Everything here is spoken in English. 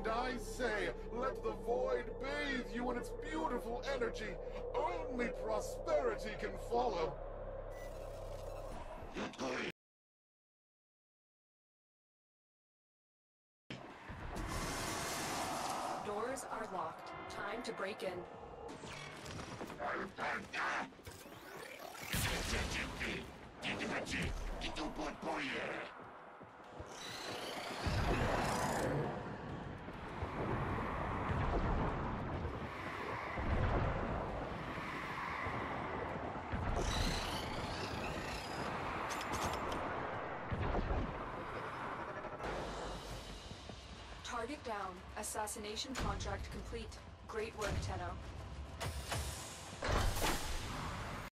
And I say, let the void bathe you in its beautiful energy. Only prosperity can follow. Doors are locked. Time to break in. Target down. Assassination contract complete. Great work, Tenno.